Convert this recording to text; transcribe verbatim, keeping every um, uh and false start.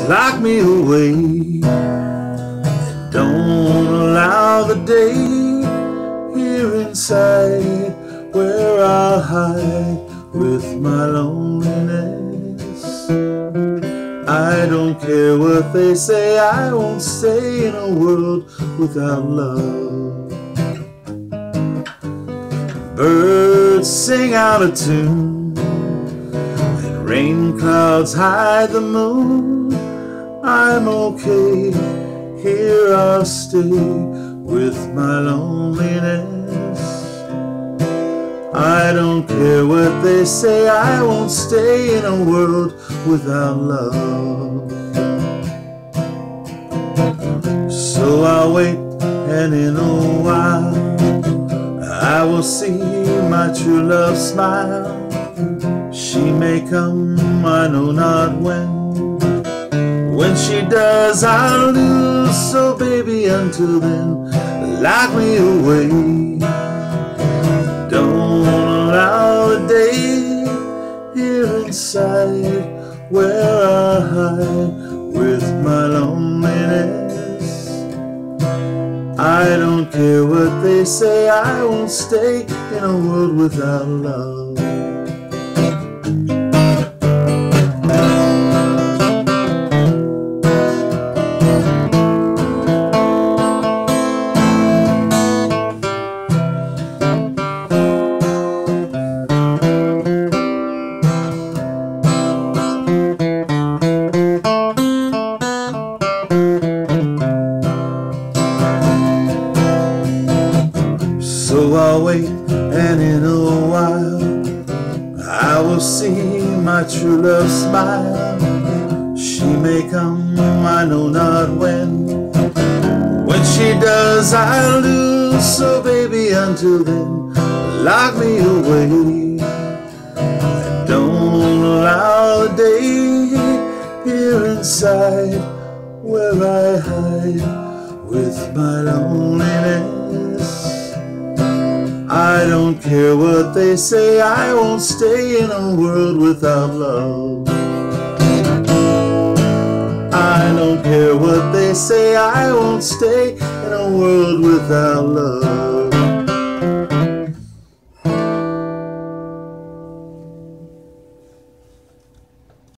lock me away. Don't allow the day here inside where I'll hide with my loneliness. I don't care what they say, I won't stay in a world without love. Birds sing out a tune and rain clouds hide the moon. I'm okay, here I'll stay with my loneliness. I don't care what they say, I won't stay in a world without love. So I'll wait, and in a while I will see my true love smile. She may come, I know not when. When she does, I'll lose. So baby, until then, lock me away. Don't allow a day here inside where I hide with my loneliness. I don't care what they say, I won't stay in a world without love. So I'll wait, and in a while I will see my true love smile. She may come, I know not when. When she does, I'll lose. So baby, until then, lock me away. And don't allow a day here inside where I hide with my loneliness. I don't care what they say, I won't stay in a world without love. I don't care what they say, I won't stay in a world without love.